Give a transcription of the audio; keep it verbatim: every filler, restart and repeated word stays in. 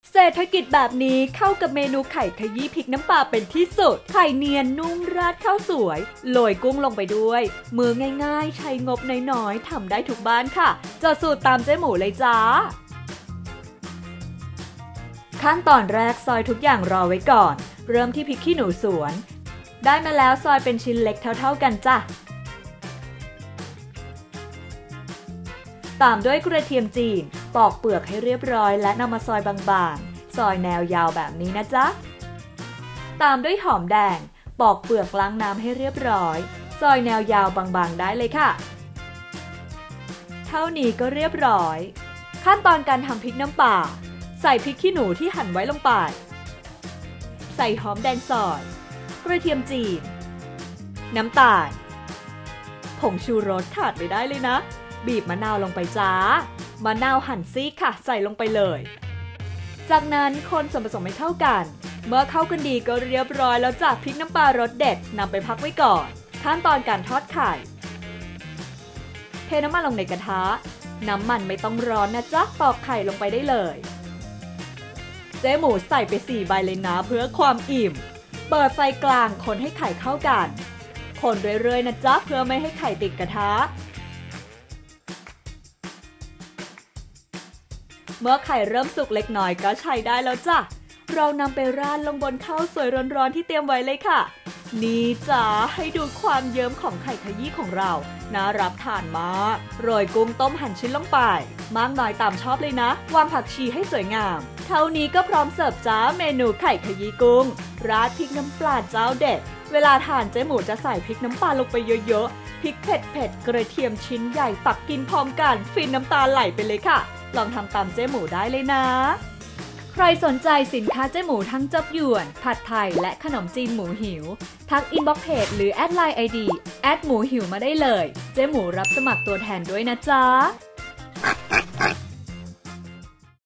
เศรษฐกิจแบบนี้เข้ากับเมนูไข่ขยี้พริกน้ำปลาเป็นที่สุดไข่เนียนนุ่มราดข้าวสวยโรยกุ้งลงไปด้วยมือง่ายๆใช้งบน้อยๆทำได้ทุกบ้านค่ะจดสูตรตามเจ๊หมูเลยจ้าขั้นตอนแรกซอยทุกอย่างรอไว้ก่อนเริ่มที่พริกขี้หนูสวนได้มาแล้วซอยเป็นชิ้นเล็กเท่าๆกันจ้ะตามด้วยกระเทียมจีนปอกเปลือกให้เรียบร้อยและนำมาซอยบางๆซอยแนวยาวแบบนี้นะจ๊ะตามด้วยหอมแดงปอกเปลือกล้างน้ำให้เรียบร้อยซอยแนวยาวบางๆได้เลยค่ะเท่านี้ก็เรียบร้อยขั้นตอนการทำพริกน้ำปลาใส่พริกขี้หนูที่หั่นไว้ลงไปใส่หอมแดงซอยกระเทียมจีนน้ำตาลผงชูรสขาดไม่ได้เลยนะบีบมะนาวลงไปจ้ามะนาวหั่นซีกค่ะใส่ลงไปเลยจากนั้นคนส่วนผสมให้เข้ากันเมื่อเข้ากันดีก็เรียบร้อยแล้วจากพริกน้ำปลารสเด็ดนำไปพักไว้ก่อนขั้นตอนการทอดไข่เทน้ำมันลงในกระทะน้ำมันไม่ต้องร้อนนะจ๊ะตอกไข่ลงไปได้เลยเจ๊หมูใส่ไปสี่ใบเลยนะเพื่อความอิ่มเปิดไฟกลางคนให้ไข่เข้ากันคนเรื่อยๆนะจ๊ะเพื่อไม่ให้ไข่ติดกระทะเมื่อไข่เริ่มสุกเล็กน้อยก็ใช้ได้แล้วจ้ะเรานำไปราดลงบนข้าวสวยร้อนๆที่เตรียมไว้เลยค่ะนี่จ้าให้ดูความเยิ้มของไข่ขยี้ของเราน่ารับทานมากโรยกุ้งต้มหั่นชิ้นลงไปมากน้อยตามชอบเลยนะวางผักชีให้สวยงามเท่านี้ก็พร้อมเสิร์ฟจ้าเมนูไข่ขยี้กุ้งราดพริกน้ำปลาเจ้าเด็ดเวลาทานเจ๊หมูจะใส่พริกน้ำปลาลงไปเยอะๆพริกเผ็ดๆกระเทียมชิ้นใหญ่ตักกินพร้อมกันฟินน้ำตาไหลไปเลยค่ะลองทำตามเจ๊หมูได้เลยนะใครสนใจสินค้าเจ๊หมูทั้งจับหยวนผัดไทยและขนมจีนหมูหิวทักอินบ็อกซ์เพจหรือแอดไลน์ไอดีแอดหมูหิวมาได้เลยเจ๊หมูรับสมัครตัวแทนด้วยนะจ๊ะ